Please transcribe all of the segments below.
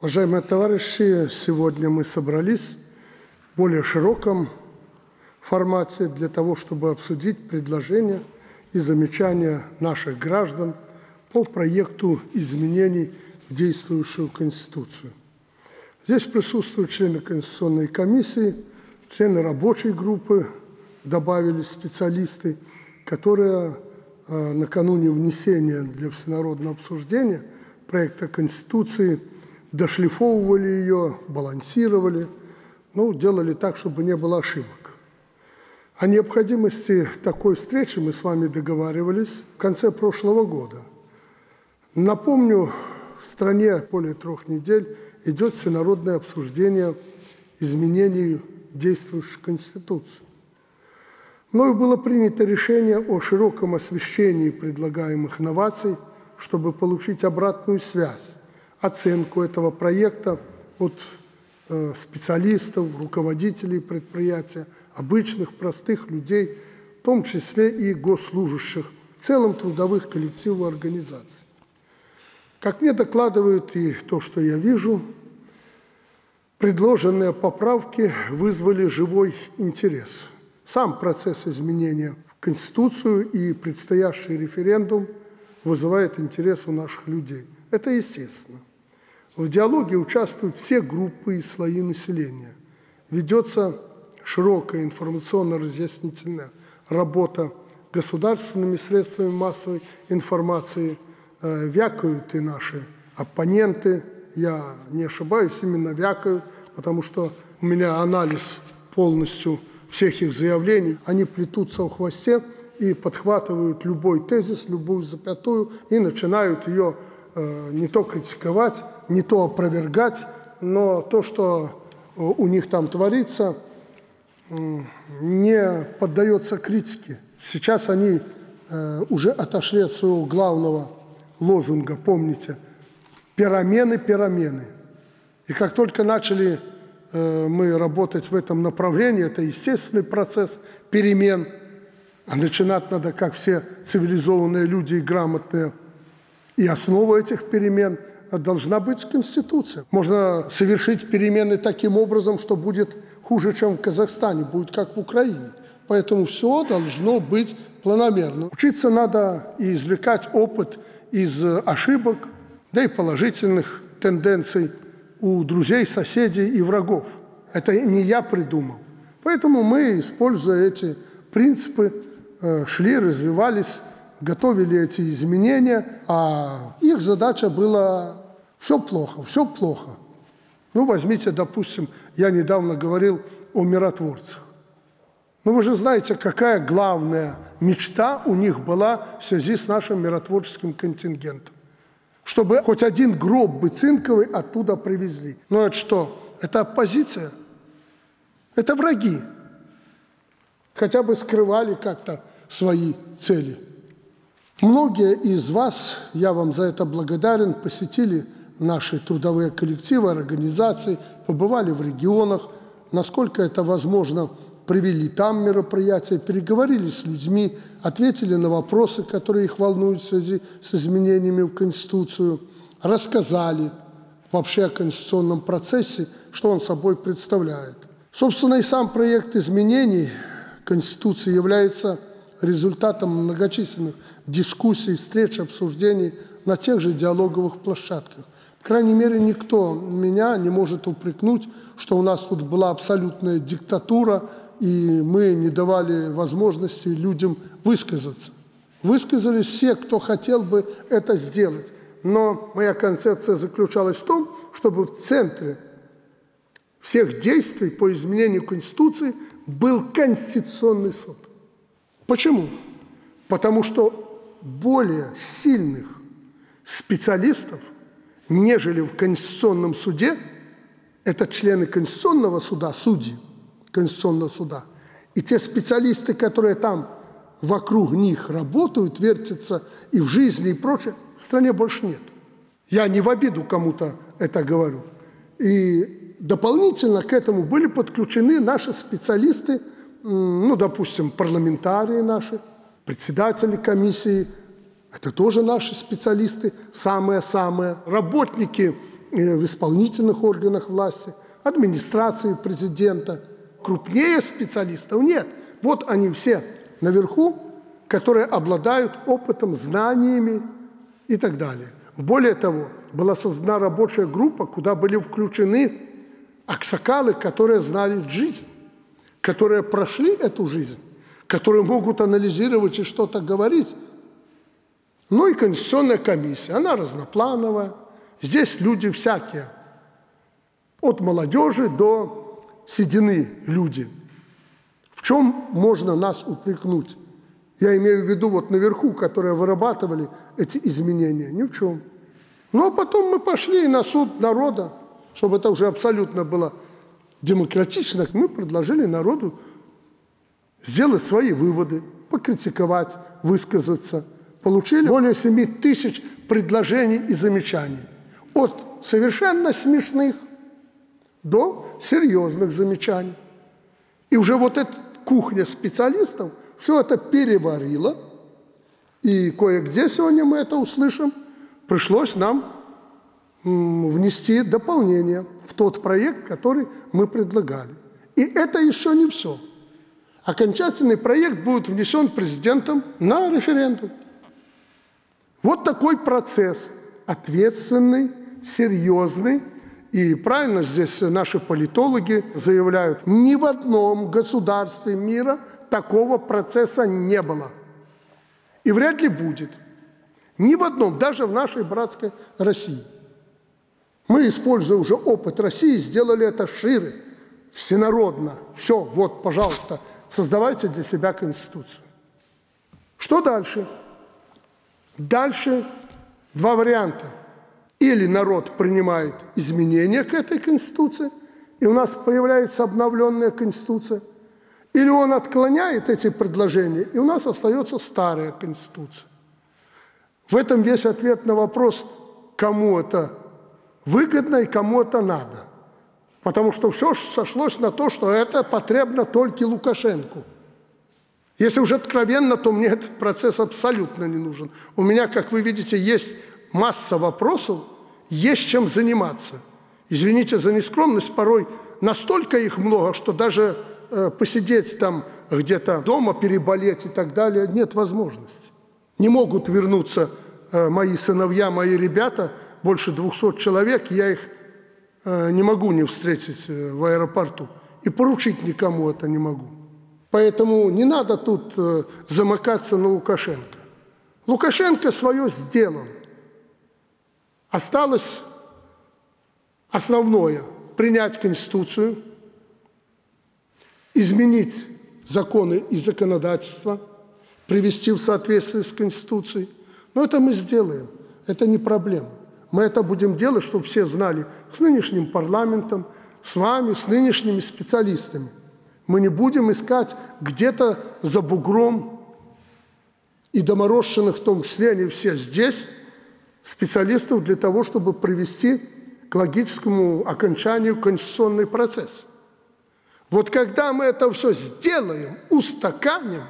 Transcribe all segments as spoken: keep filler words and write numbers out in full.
Уважаемые товарищи, сегодня мы собрались в более широком формате для того, чтобы обсудить предложения и замечания наших граждан по проекту изменений в действующую Конституцию. Здесь присутствуют члены Конституционной комиссии, члены рабочей группы, добавились специалисты, которые э, накануне внесения для всенародного обсуждения проекта Конституции дошлифовывали ее, балансировали, ну, делали так, чтобы не было ошибок. О необходимости такой встречи мы с вами договаривались в конце прошлого года. Напомню, в стране более трех недель идет всенародное обсуждение изменений действующей Конституции. Мною было принято решение о широком освещении предлагаемых новаций, чтобы получить обратную связь, оценку этого проекта от э, специалистов, руководителей предприятия, обычных, простых людей, в том числе и госслужащих, в целом трудовых коллективов и организаций. Как мне докладывают и то, что я вижу, предложенные поправки вызвали живой интерес. Сам процесс изменения в Конституцию и предстоящий референдум вызывает интерес у наших людей. Это естественно. В диалоге участвуют все группы и слои населения. Ведется широкая информационно-разъяснительная работа государственными средствами массовой информации. Э, вякают и наши оппоненты. Я не ошибаюсь, именно вякают, потому что у меня анализ полностью всех их заявлений. Они плетутся у хвосте и подхватывают любой тезис, любую запятую и начинают ее э, не то критиковать, не то опровергать, но то, что у них там творится, э, не поддается критике. Сейчас они э, уже отошли от своего главного лозунга, помните, «Перемены, перемены». И как только начали э, мы работать в этом направлении, это естественный процесс перемен, а начинать надо, как все цивилизованные люди и грамотные. И основа этих перемен должна быть Конституция. Можно совершить перемены таким образом, что будет хуже, чем в Казахстане, будет как в Украине. Поэтому все должно быть планомерно. Учиться надо и извлекать опыт из ошибок, да и положительных тенденций у друзей, соседей и врагов. Это не я придумал. Поэтому мы, используя эти принципы, шли, развивались, готовили эти изменения, а их задача была все плохо, все плохо. Ну, возьмите, допустим, я недавно говорил о миротворцах. Ну, вы же знаете, какая главная мечта у них была в связи с нашим миротворческим контингентом. Чтобы хоть один гроб бы цинковый оттуда привезли. Но это что? Это оппозиция? Это враги. Хотя бы скрывали как-то свои цели. Многие из вас, я вам за это благодарен, посетили наши трудовые коллективы, организации, побывали в регионах, насколько это возможно, провели там мероприятия, переговорили с людьми, ответили на вопросы, которые их волнуют в связи с изменениями в Конституцию, рассказали вообще о конституционном процессе, что он собой представляет. Собственно, и сам проект изменений Конституции является результатом многочисленных дискуссий, встреч, обсуждений на тех же диалоговых площадках. По крайней мере, никто меня не может упрекнуть, что у нас тут была абсолютная диктатура, и мы не давали возможности людям высказаться. Высказались все, кто хотел бы это сделать. Но моя концепция заключалась в том, чтобы в центре всех действий по изменению Конституции был Конституционный суд. Почему? Потому что более сильных специалистов, нежели в Конституционном суде, это члены Конституционного суда, судьи Конституционного суда, и те специалисты, которые там вокруг них работают, вертятся и в жизни, и прочее, в стране больше нет. Я не в обиду кому-то это говорю. И дополнительно к этому были подключены наши специалисты, ну, допустим, парламентарии наши, председатели комиссии, это тоже наши специалисты, самые-самые, работники в исполнительных органах власти, администрации президента. Крупнее специалистов нет. Вот они все наверху, которые обладают опытом, знаниями и так далее. Более того, была создана рабочая группа, куда были включены аксакалы, которые знали жизнь, которые прошли эту жизнь, которые могут анализировать и что-то говорить. Ну и Конституционная комиссия, она разноплановая. Здесь люди всякие, от молодежи до седины люди. В чем можно нас упрекнуть? Я имею в виду вот наверху, которые вырабатывали эти изменения. Ни в чем. Ну а потом мы пошли на суд народа, чтобы это уже абсолютно было демократично. Мы предложили народу сделать свои выводы, покритиковать, высказаться. Получили более семи тысяч предложений и замечаний. От совершенно смешных до серьезных замечаний. И уже вот эта кухня специалистов все это переварила. И кое-где сегодня мы это услышим. Пришлось нам внести дополнение в тот проект, который мы предлагали. И это еще не все. Окончательный проект будет внесен президентом на референдум. Вот такой процесс, ответственный, серьезный. И правильно здесь наши политологи заявляют, ни в одном государстве мира такого процесса не было. И вряд ли будет. Ни в одном, даже в нашей братской России. Мы, используя уже опыт России, сделали это шире, всенародно. Все, вот, пожалуйста, создавайте для себя Конституцию. Что дальше? Дальше два варианта. Или народ принимает изменения к этой Конституции, и у нас появляется обновленная Конституция, или он отклоняет эти предложения, и у нас остается старая Конституция. В этом весь ответ на вопрос, кому это выгодно и кому это надо. Потому что все сошлось на то, что это потребно только Лукашенку. Если уже откровенно, то мне этот процесс абсолютно не нужен. У меня, как вы видите, есть масса вопросов, есть чем заниматься. Извините за нескромность, порой настолько их много, что даже э, посидеть там где-то дома, переболеть и так далее нет возможности. Не могут вернуться э, мои сыновья, мои ребята, больше двухсот человек, я их э, не могу не встретить э, в аэропорту. И поручить никому это не могу. Поэтому не надо тут э, замыкаться на Лукашенко. Лукашенко свое сделал. Осталось основное – принять Конституцию, изменить законы и законодательство, привести в соответствие с Конституцией. Но это мы сделаем, это не проблема. Мы это будем делать, чтобы все знали, с нынешним парламентом, с вами, с нынешними специалистами. Мы не будем искать где-то за бугром и доморощенных, в том числе они все здесь, специалистов для того, чтобы привести к логическому окончанию конституционный процесс. Вот когда мы это все сделаем, устаканим,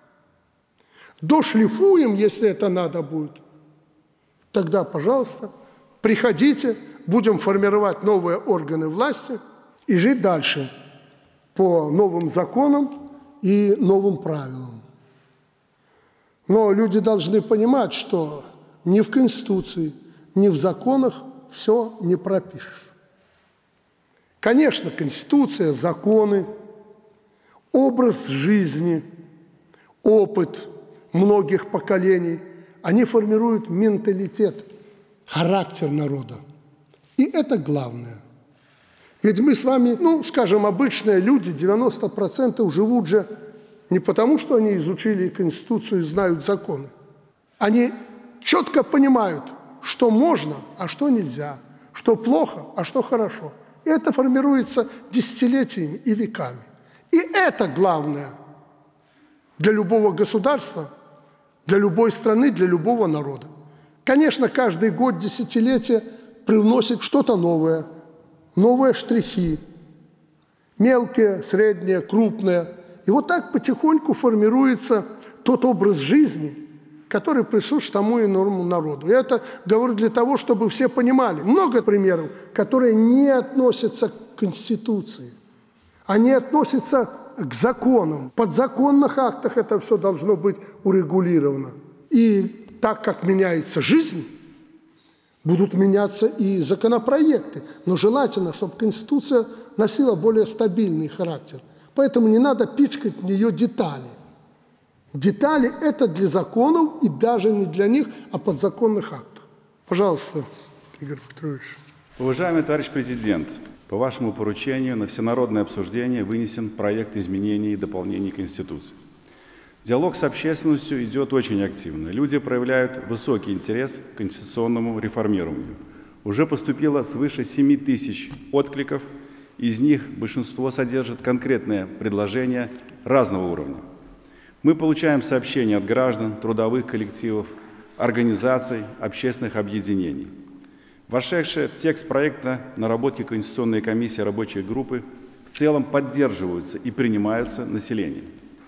дошлифуем, если это надо будет, тогда, пожалуйста, приходите, будем формировать новые органы власти и жить дальше по новым законам и новым правилам. Но люди должны понимать, что ни в Конституции, ни в законах все не пропишешь. Конечно, Конституция, законы, образ жизни, опыт многих поколений, они формируют менталитет, характер народа. И это главное. Ведь мы с вами, ну, скажем, обычные люди, девяносто процентов живут же не потому, что они изучили Конституцию и знают законы. Они четко понимают, что можно, а что нельзя, что плохо, а что хорошо. И это формируется десятилетиями и веками. И это главное для любого государства, для любой страны, для любого народа. Конечно, каждый год, десятилетие привносит что-то новое, новые штрихи, мелкие, средние, крупные. И вот так потихоньку формируется тот образ жизни, который присущ тому иному народу. И это говорю для того, чтобы все понимали. Много примеров, которые не относятся к Конституции. Они относятся к законам. В подзаконных актах это все должно быть урегулировано. И так как меняется жизнь, будут меняться и законопроекты. Но желательно, чтобы Конституция носила более стабильный характер. Поэтому не надо пичкать в нее детали. Детали – это для законов и даже не для них, а подзаконных актов. Пожалуйста, Игорь Петрович. Уважаемый товарищ президент, по вашему поручению на всенародное обсуждение вынесен проект изменений и дополнений Конституции. Диалог с общественностью идет очень активно. Люди проявляют высокий интерес к конституционному реформированию. Уже поступило свыше семи тысяч откликов, из них большинство содержит конкретные предложения разного уровня. Мы получаем сообщения от граждан, трудовых коллективов, организаций, общественных объединений. Вошедшие в текст проекта наработки Конституционной комиссии рабочей группы в целом поддерживаются и принимаются населением.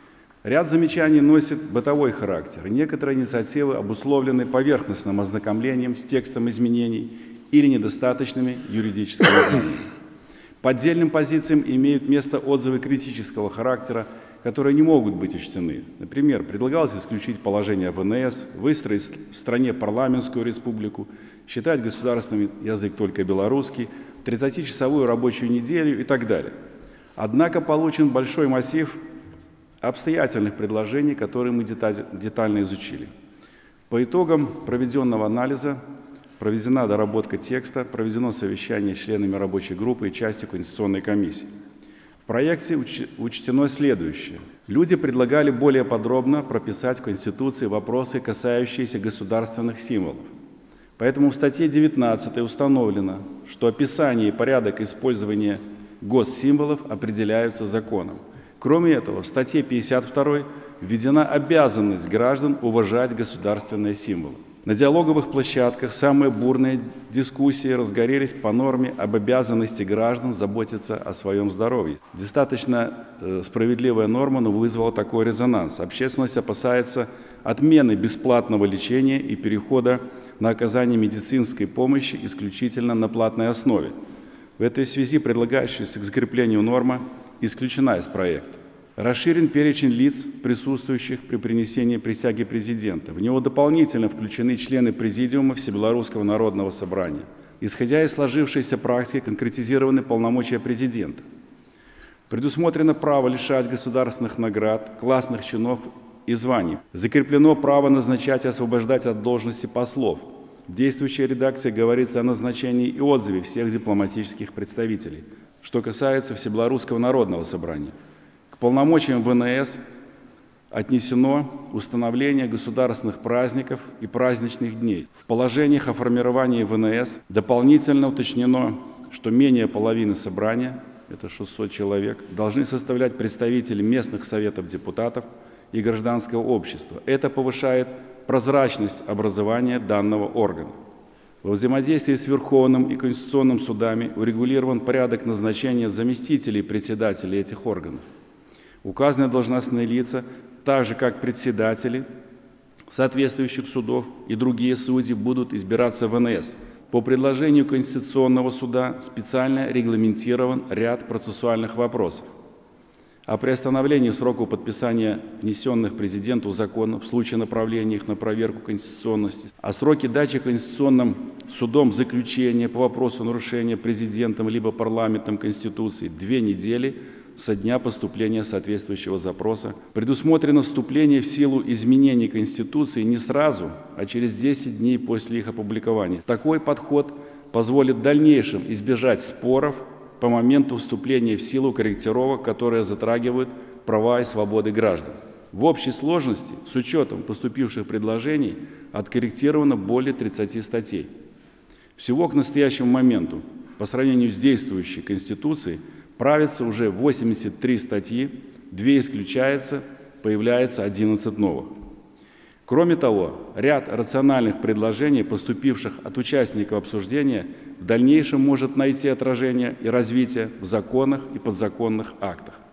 Ряд замечаний носит бытовой характер. Некоторые инициативы обусловлены поверхностным ознакомлением с текстом изменений или недостаточными юридическими знаниями. По отдельным позициям имеют место отзывы критического характера, которые не могут быть учтены. Например, предлагалось исключить положение в эн эс, выстроить в стране парламентскую республику, считать государственным язык только белорусский, тридцатичасовую рабочую неделю и так далее. Однако получен большой массив обстоятельных предложений, которые мы детально изучили. По итогам проведенного анализа проведена доработка текста, проведено совещание с членами рабочей группы и частью Конституционной комиссии. В проекте учтено следующее. Люди предлагали более подробно прописать в Конституции вопросы, касающиеся государственных символов. Поэтому в статье девятнадцатой установлено, что описание и порядок использования госсимволов определяются законом. Кроме этого, в статье пятьдесят второй введена обязанность граждан уважать государственные символы. На диалоговых площадках самые бурные дискуссии разгорелись по норме об обязанности граждан заботиться о своем здоровье. Достаточно э, справедливая норма, но вызвала такой резонанс. Общественность опасается отмены бесплатного лечения и перехода на оказание медицинской помощи исключительно на платной основе. В этой связи предлагающаяся к закреплению норма исключена из проекта. Расширен перечень лиц, присутствующих при принесении присяги президента. В него дополнительно включены члены Президиума Всебелорусского народного собрания. Исходя из сложившейся практики, конкретизированы полномочия президента. Предусмотрено право лишать государственных наград, классных чинов и званий. Закреплено право назначать и освобождать от должности послов. В действующей редакции говорится о назначении и отзыве всех дипломатических представителей. Что касается Всебелорусского народного собрания. К полномочиям вэ эн эс отнесено установление государственных праздников и праздничных дней. В положениях о формировании вэ эн эс дополнительно уточнено, что менее половины собрания, это шестьсот человек, должны составлять представители местных советов депутатов и гражданского общества. Это повышает прозрачность образования данного органа. Во взаимодействии с Верховным и Конституционным судами урегулирован порядок назначения заместителей председателей этих органов. Указанные должностные лица, так же как председатели соответствующих судов и другие судьи, будут избираться в эн эс. По предложению Конституционного суда специально регламентирован ряд процессуальных вопросов. О приостановлении срока подписания внесенных президенту законов в случае направления их на проверку конституционности, о сроке дачи Конституционным судом заключения по вопросу нарушения президентом либо парламентом Конституции две недели со дня поступления соответствующего запроса. Предусмотрено вступление в силу изменений Конституции не сразу, а через десять дней после их опубликования. Такой подход позволит в дальнейшем избежать споров по моменту вступления в силу корректировок, которые затрагивают права и свободы граждан. В общей сложности, с учетом поступивших предложений, откорректировано более тридцати статей. Всего к настоящему моменту, по сравнению с действующей Конституцией, правится уже восемьдесят три статьи, две исключаются, появляется одиннадцать новых. Кроме того, ряд рациональных предложений, поступивших от участников обсуждения, в дальнейшем может найти отражение и развитие в законах и подзаконных актах.